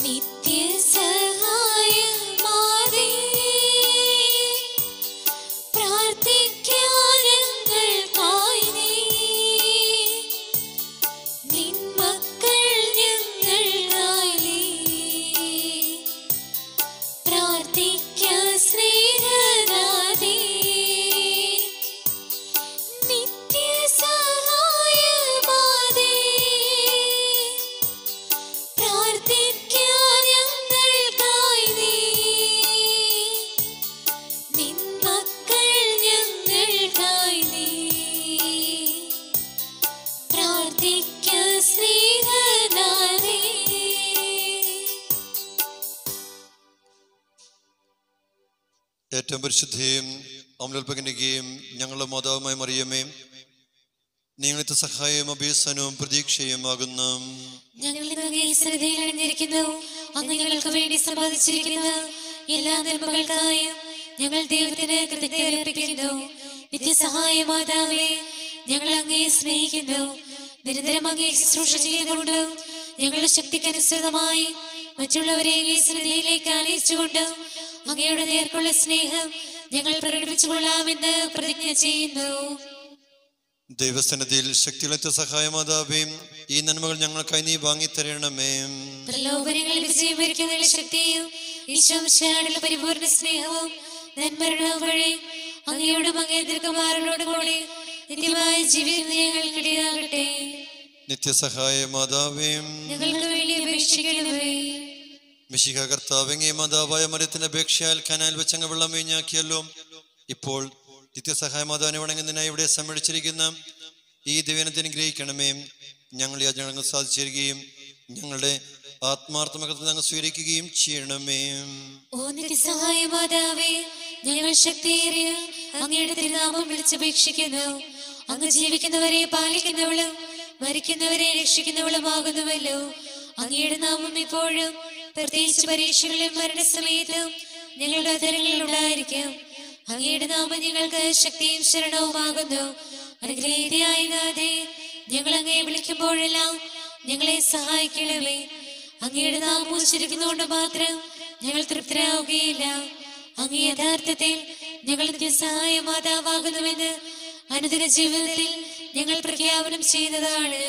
ഏറ്റവും പരിശുദ്ധയും അമലോത്പകന്യകയും ഞങ്ങളുടെ മാതാവുമായ മറിയമേ, നിങ്ങളുടെ സഹായവും അഭ്യസനവും പ്രതീക്ഷയുമാകുന്ന ഞങ്ങൾക്ക് വേണ്ടി സമ്പാദിച്ചിരിക്കുന്ന എല്ലാ നന്മകൾക്കായും ഞങ്ങൾ ദൈവത്തിന് കൃതജ്ഞതയർപ്പിക്കുന്നു. നിത്യസഹായ മാതാവേ, ഞങ്ങൾ അങ്ങയെ സ്നേഹിക്കുന്നു. നിരന്തരം അങ്ങയെ ശുശ്രൂഷ ചെയ്യുന്നുണ്ട്. ഞങ്ങളുടെ ശക്തിക്കനുസൃതമായി മറ്റുള്ളവരെ സന്നിധിയിലേക്ക് ആനയിച്ചുകൊണ്ട് അങ്ങയുടെ നേർക്കുള്ള സ്നേഹം ഞങ്ങൾ പ്രകടിപ്പിച്ചുകൊള്ളാമെന്ന് പ്രതിജ്ഞ ചെയ്യുന്നു. ദൈവസന്നിധിയിൽ ശക്തിയുള്ള സഹായമാതാവേ, ഈ നന്മകൾ ഞങ്ങൾക്കായി നീ വാങ്ങിത്തരണമേ. പ്രലോഭനങ്ങളിൽ വിജയം വരിക്കുന്ന ശക്തിയും ഈശോമിശിഹായുടെ പരിപൂർണ സ്നേഹവും നന്മരണവും വഴി അങ്ങയോടും അങ്ങേ ദീർഘമാരോടും കൂടി നിത്യമായ ജീവിതം ഞങ്ങൾക്കിടയാകട്ടെ. നിത്യസഹായ മാതാവേ, ഞങ്ങൾക്ക് വേണ്ടി അപേക്ഷിക്കണമേ. മിശിഹ കർത്താവേ, മാതാവായ മറിയത്തിന്റെ അപേക്ഷയാൽ കനാലിൽ വെച്ചങ്ങ് വെള്ളം വീഞ്ഞാക്കിയല്ലോ. ഇപ്പോൾ നിത്യസഹായ മാതാവിനെ വണങ്ങുന്നതിനായി ഇവിടെ സമ്മേളിച്ചിരിക്കുന്ന ഈ ദിവ്യനത്തെ അനുഗ്രഹിക്കണമേ. ഞങ്ങൾ ഈ യാചനകൾ സാധിച്ചിരിക്കുകയും ഞങ്ങളുടെ ആത്മാർത്ഥമകത്ത് ഞങ്ങൾ സ്വീകരിക്കുകയും ചെയ്യണമേ. ഓ നിത്യസഹായ മാതാവേ, ഞങ്ങൾ ശക്തിയേറിയ അങ്ങയുടെ തിരുനാമം വിളിച്ചപേക്ഷിക്കുന്നു. അങ്ങ് ജീവിക്കുന്നവരെ പാലിക്കുന്നവളും മരിക്കുന്നവരെ രക്ഷിക്കുന്നവളുമാകുന്നുവല്ലോ. അങ്ങയുടെ നാമം ഇപ്പോഴും പ്രത്യേകിച്ച് പരീക്ഷകളിലും മരണസമയത്തും ഞങ്ങളുടെ അധരങ്ങളിൽ ഉണ്ടായിരിക്കും. അങ്ങയുടെ നാമം ഞങ്ങൾക്ക് ശക്തിയും ശരണവുമാകുന്നു. അനുഗ്രഹീതയായ നാഥേ, ഞങ്ങൾ അങ്ങയെ വിളിക്കുമ്പോഴെല്ലാം ഞങ്ങളെ സഹായിക്കണമേ. അങ്ങയുടെ നാമം ഉച്ചരിക്കുന്നതുകൊണ്ട് മാത്രം ഞങ്ങൾ തൃപ്തരാവുകയില്ല. അങ്ങ് യഥാർത്ഥത്തിൽ ഞങ്ങൾ നിത്യസഹായ മാതാവാകുന്നുവെന്ന് അനുദിന ജീവിതത്തിൽ ഞങ്ങൾ പ്രഖ്യാപനം ചെയ്യുന്നതാണ്.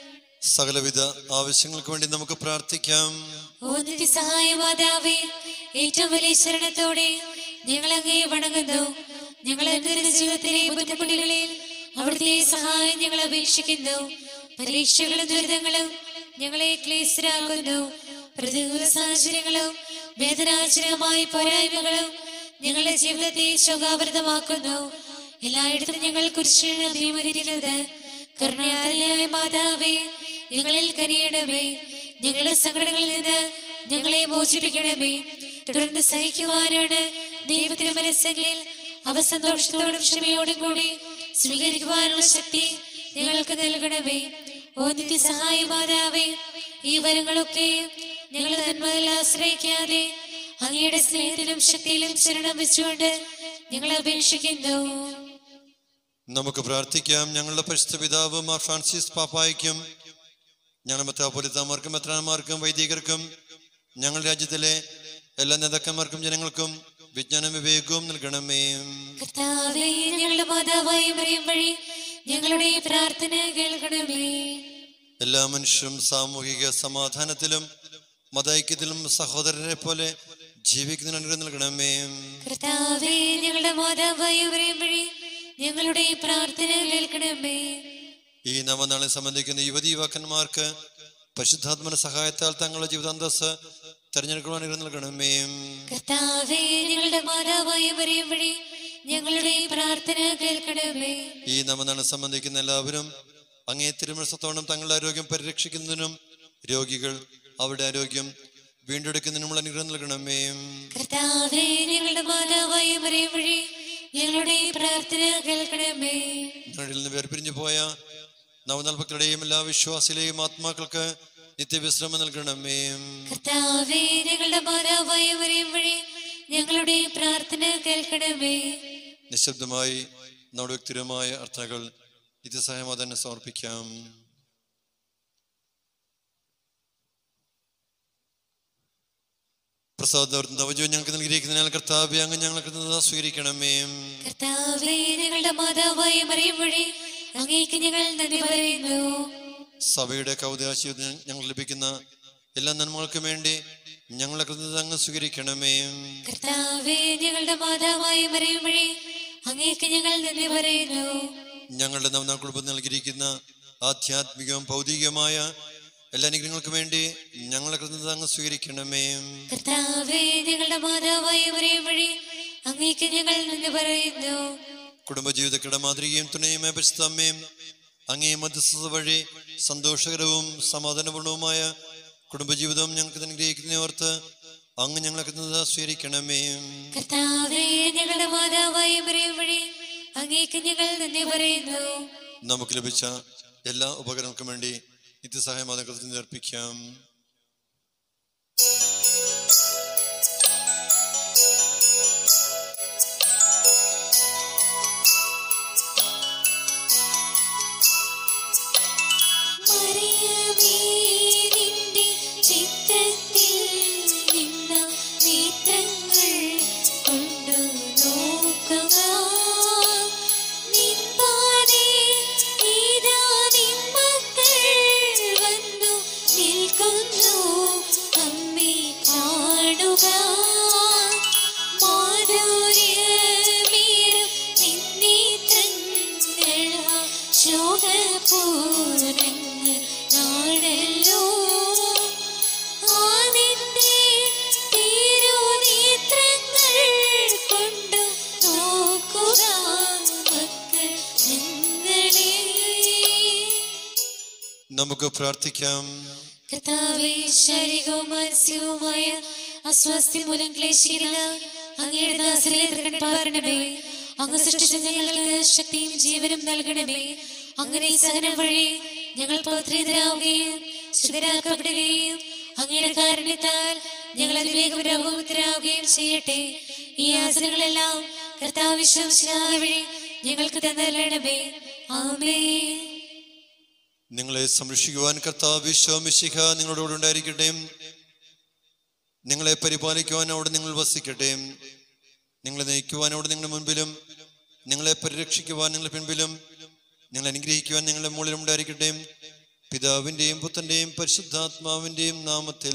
സകലവിധ ആവശ്യങ്ങൾക്ക് വേണ്ടി നമുക്ക് പ്രാർത്ഥിക്കാം. ഓ നിത്യസഹായ മാതാവേ, ഏറ്റവും വലിയ ശരണത്തോടെ ഞങ്ങൾ അങ്ങയെ വണങ്ങുന്നു. ഞങ്ങൾ അനുദിന ജീവിതത്തിലെ ബുദ്ധിമുട്ടുകളിൽ അവിടുത്തെ സഹായം ഞങ്ങൾ അപേക്ഷിക്കുന്നു. പരീക്ഷകളും ദുരിതങ്ങളും ഞങ്ങളെ ക്ലേശരാകുന്നു. പ്രതികൂല സാഹചര്യങ്ങളും വേദനാജനകമായ പോരായ്മകളും ഞങ്ങളുടെ ജീവിതത്തെ ശോകാവൃതമാക്കുന്നു. എല്ലായിടത്തും ഞങ്ങൾ കുരിശിന് അഭിമുഖീകരിക്കുന്നത് കരുണയായ മാതാവേ, ഞങ്ങളിൽ കനിയണമേ. ഞങ്ങളുടെ സങ്കടങ്ങളിൽ നിന്ന് ഞങ്ങളെ മോചിപ്പിക്കണമേ. തുടർന്ന് സഹിക്കുവാനാണ് ദൈവത്തിന്റെ മനസ്സെങ്കിൽ അവ സന്തോഷത്തോടും ക്ഷമയോടും കൂടി സ്വീകരിക്കുവാനുള്ള ശക്തി ഞങ്ങൾക്ക് നൽകണമേ. ഓ നിത്യസഹായ മാതാവേ, ഈ വരങ്ങളൊക്കെ ഞങ്ങൾ നന്മയിൽ ആശ്രയിക്കാതെ അങ്ങയുടെ സ്നേഹത്തിലും ശക്തിയിലും ശരണം വെച്ചുകൊണ്ട് ഞങ്ങൾ അപേക്ഷിക്കുന്നു. നമുക്ക് പ്രാർത്ഥിക്കാം. ഞങ്ങളുടെ പരിശുദ്ധ പിതാവ് മാർ ഫ്രാൻസിസ് പാപ്പായ്ക്കും ഞങ്ങളുടെ മെത്രാപ്പൊലീത്താമാർക്കും മെത്രാന്മാർക്കും വൈദികർക്കും ഞങ്ങളുടെ രാജ്യത്തിലെ എല്ലാ നേതാക്കന്മാർക്കും ജനങ്ങൾക്കും വിജ്ഞാനം വിവേകവും നൽകണമേ. കർത്താവേ, ഞങ്ങളുടെ മാതാവായ മറിയം വഴി ഞങ്ങളുടെ പ്രാർത്ഥന കേൾക്കണമേ. എല്ലാ മനുഷ്യരും സാമൂഹിക സമാധാനത്തിലും മതൈക്യത്തിലും സഹോദരരെ പോലെ ജീവിക്കുന്നതിന് അനുഗ്രഹം നൽകണമേ. കർത്താവേ, ഞങ്ങളുടെ മാതാവായ മറിയം വഴി ഞങ്ങളുടെ പ്രാർത്ഥന കേൾക്കണമേ. ഈ നവനാളെ സംബന്ധിക്കുന്ന യുവതി യുവാക്കന്മാർക്ക് പരിശുദ്ധാത്മന സഹായത്താൽ തങ്ങളുടെ ജീവിതാന്തസ് തെരഞ്ഞെടുക്കുവാൻ അനുഗ്രഹം നൽകണമേ. കർത്താവേ, ഞങ്ങളുടെ മാതാവായ മറിയം വഴി ഞങ്ങളുടെ പ്രാർത്ഥന കേൾക്കണമേ. ഈ നവനാളെ സംബന്ധിക്കുന്ന എല്ലാവരും അങ്ങേ തിരുമനസ്സത്തോളം തങ്ങളുടെ ആരോഗ്യം പരിരക്ഷിക്കുന്നതിനും രോഗികൾ അവരുടെ ആരോഗ്യം വീണ്ടെടുക്കുന്നതിനുമുള്ള അനുഗ്രഹം നൽകണമേ. കർത്താവേ, ഞങ്ങളുടെ മാതാവായ മറിയം വഴി ഞങ്ങളുടെ പ്രാർത്ഥന കേൾക്കണമേ. ഞങ്ങളിൽ നിന്ന് വേർപിരിഞ്ഞു പോയ നവനാൾ ഭക്തരുടെയും എല്ലാ വിശ്വാസികളെയും ആത്മാക്കൾക്ക് നിത്യവിശ്രമം നൽകണമേ. കർത്താവേ, ഞങ്ങളുടെ മാതാവായ മറിയം വഴി ഞങ്ങളുടെ പ്രാർത്ഥന കേൾക്കണമേ. നിശബ്ദമായി നമ്മുടെ വ്യക്തിപരമായ അർത്ഥങ്ങൾ നിത്യസഹായമായി തന്നെ സമർപ്പിക്കാം. പ്രസാദവും ഞങ്ങൾക്ക് നൽകിയിരിക്കുന്നതിനാൽ കർത്താവേ, അങ്ങ് ഞങ്ങൾക്ക് സ്വീകരിക്കണമേ. കർത്താവേ, ഞങ്ങളുടെ മാതാവായ മറിയം വഴി അങ്ങേക്ക് ഞങ്ങൾ നന്ദി പറയുന്നു. സഭയുടെ കൗതാശീലം ഞങ്ങൾ ലഭിക്കുന്ന എല്ലാ നന്മകൾക്കും വേണ്ടി ഞങ്ങളെ കൃതജ്ഞത അങ്ങ് സ്വീകരിക്കണമേ. കർത്താവേ, ഞങ്ങളുടെ മാതാവായ മറിയം വഴി അങ്ങേക്ക് ഞങ്ങൾ നന്ദി പറയുന്നു. ഞങ്ങളുടെ നവനാൾ കുടുംബത്തിൽ നൽകിയിരിക്കുന്ന ആധ്യാത്മികവും ഭൗതികവുമായ എല്ലാ അനുഗ്രഹങ്ങൾക്കും വേണ്ടി ഞങ്ങളെ കൃതജ്ഞത അങ്ങ് സ്വീകരിക്കണമേ. കർത്താവേ, ഞങ്ങളുടെ മാതാവായ മറിയം വഴി അങ്ങേക്ക് ഞങ്ങൾ നന്ദി പറയുന്നു. കുടുംബജീവിതങ്ങളുടെ മാതൃകയും തുണയുമായ പരിശുദ്ധ അമ്മയും അങ്ങേ മധ്യസ്ഥത വഴി സന്തോഷകരവും സമാധാനപൂർണവുമായ കുടുംബജീവിതം ഞങ്ങൾക്ക് അനുഗ്രഹിക്കുന്നതോർത്ത് അങ്ങ് ഞങ്ങളെ കൃതജ്ഞത സ്വീകരിക്കണമേ. കർത്താവേ, ഞങ്ങളുടെ മാതാവായ മറിയം വഴി അങ്ങേക്ക് ഞങ്ങൾ നന്ദി പറയുന്നു. നമുക്ക് ലഭിച്ച എല്ലാ ഉപകരണങ്ങൾക്കും വേണ്ടി നിത്യസഹായമായ കൃതജ്ഞത അർപ്പിക്കാം. നമുക്ക് പ്രാർത്ഥിക്കാം. കർത്താവേ, ശാരീരികവും മാനസികവുമായ അസ്വാസ്ഥ്യം മൂലം ക്ലേശിക്കുന്ന അങ്ങയുടെ ദാസരെ പാരണമേ. അങ്ങ് സൃഷ്ടിച്ച ഞങ്ങൾക്ക് ശക്തിയും ജീവനും നൽകണമേ. അങ്ങനെ സഹനം വഴി ഞങ്ങൾ പൗത്രീതരാവുകയും ശുദ്ധരാക്കപ്പെടുകയും അങ്ങയുടെ കാരുണ്യത്താൽ ഞങ്ങൾ അതിവേഗം രോഗമുക്തരാവുകയും ചെയ്യട്ടെ. ഈ ആസനങ്ങളെല്ലാം കർത്താവ് വിശ്വസിച്ചാൽ വഴി ഞങ്ങൾക്ക് തന്നരണമേ. ആമേൻ. നിങ്ങളെ സംരക്ഷിക്കുവാൻ കർത്താവ് വിശ്വമിശിഹ നിങ്ങളോട് ഉണ്ടായിരിക്കട്ടെ. നിങ്ങളെ പരിപാലിക്കുവാൻ അവിടെ നിങ്ങൾ വസിക്കട്ടെ. നിങ്ങളെ നയിക്കുവാൻ അവിടെ നിങ്ങളുടെ മുൻപിലും നിങ്ങളെ പരിരക്ഷിക്കുവാൻ നിങ്ങളുടെ പിൻപിലും നിങ്ങളെ അനുഗ്രഹിക്കുവാൻ നിങ്ങളുടെ മുകളിലും ഉണ്ടായിരിക്കട്ടെ. പിതാവിന്റെയും പുത്രന്റെയും പരിശുദ്ധാത്മാവിന്റെയും നാമത്തിൽ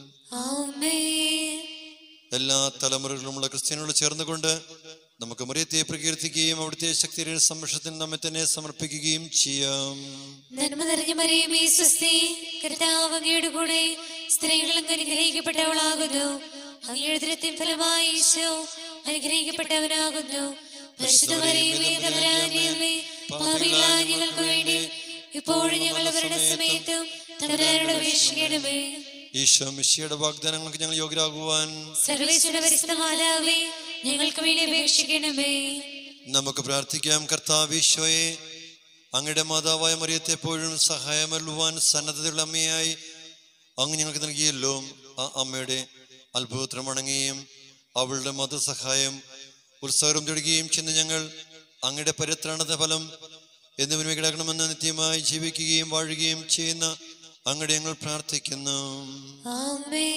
ആമേൻ. എല്ലാ തലമുറകളുമുള്ള ക്രിസ്ത്യാനികളോട് ചേർന്നുകൊണ്ട് നമുക്ക് മറിയത്തെ പ്രകീർത്തിക്കുകയും അവിടുത്തെ ശക്തിയുടെ സംരക്ഷണത്തിൽ നമ്മെ തന്നെ സമർപ്പിക്കുകയും ചെയ്യാം. നന്മ നിറഞ്ഞ മറിയമേ സ്വസ്തി, കർത്താവ് അങ്ങയുടെ കൂടെ സ്ത്രീകൾ അങ്ങ് അനുഗ്രഹിക്കപ്പെട്ടവളാകുന്നു. അങ്ങയുടെ ഉദരത്തിൻ ഫലമായി ഈശോ അനുഗ്രഹിക്കപ്പെട്ടവനാകുന്നു. പരിശുദ്ധ മറിയമേ തമ്പുരാന്റെ അമ്മേ, പാപികളായ ഞങ്ങൾക്ക് വേണ്ടി ഇപ്പോഴും ഞങ്ങളുടെ മരണസമയത്തും തമ്പുരാനോട് അപേക്ഷിക്കണമേ. ഈശോ മിശിഹയുടെ വാഗ്ദാനങ്ങൾക്ക് ഞങ്ങൾ യോഗ്യരാകുവാൻ സർവേശ്വര പരിശുദ്ധ മാതാവേ, ഞങ്ങൾക്ക് വേണ്ടി അപേക്ഷിക്കണമേ. നമുക്ക് പ്രാർത്ഥിക്കാം. കർത്താവ് ഈശോയെ, അങ്ങയുടെ മാതാവായ മറിയത്തെ എപ്പോഴും സഹായമരുളുവാൻ സന്നദ്ധതയുള്ള അമ്മയായി അങ്ങ് ഞങ്ങൾക്ക് നൽകിയല്ലോ. ആ അമ്മയുടെ അത്ഭുതത്തിന് വണങ്ങുകയും അവളുടെ മതസഹായം ഉത്സാഹം തേടുകയും ചെന്ന് ഞങ്ങൾ അങ്ങയുടെ പരിത്രാണത ഫലം എന്നിവന് കിടക്കണമെന്ന് നിത്യമായി ജീവിക്കുകയും വാഴുകയും ചെയ്യുന്ന അങ്ങയുടെ ഞങ്ങൾ പ്രാർത്ഥിക്കുന്നു. ആമേൻ.